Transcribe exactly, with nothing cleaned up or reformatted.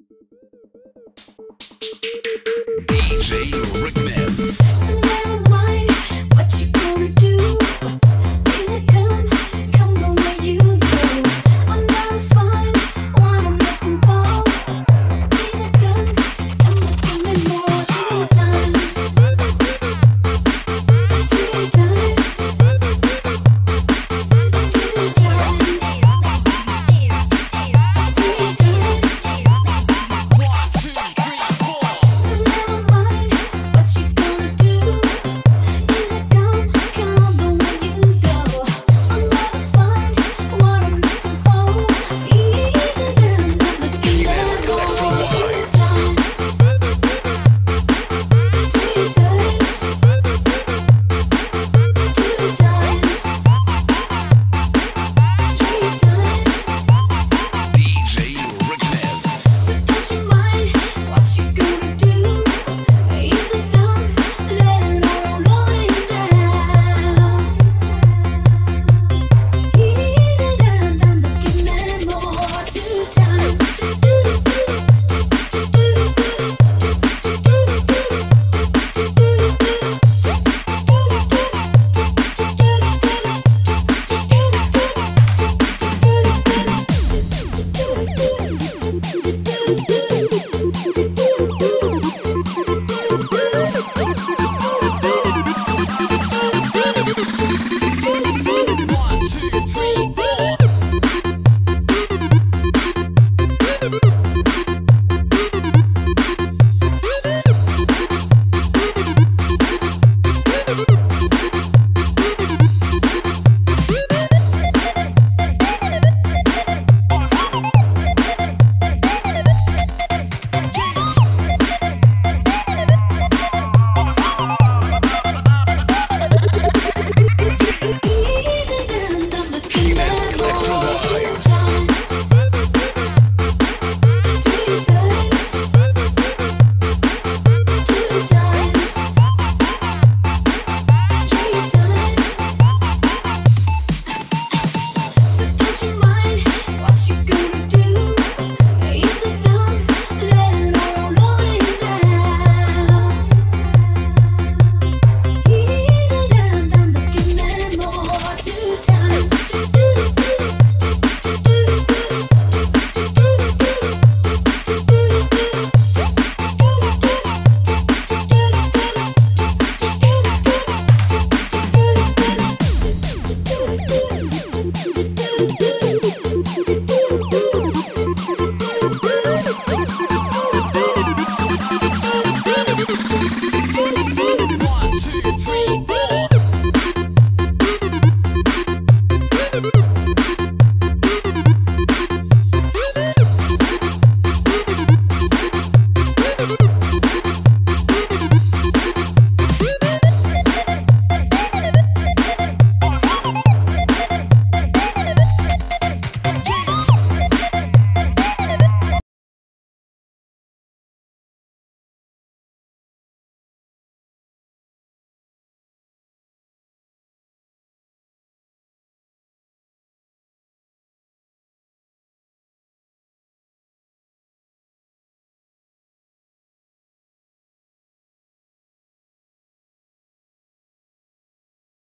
DJRICKNEZ. So never mind what you gonna do. Is it come, come the way you do? I'll never find what I'm looking for. Is it done? I'm looking at more two times. Two times. Two times. Three times. So never mind what you gonna do. Is it come, come the way you go? I'll never find what I'm looking for. Easy than I'm looking at more. Two times. Three times. Two times. Three times. DJRICKNEZ. So don't you mind what you gonna do? Is it done? Let it all roll now. Easy done, I'm looking at more two times. Do do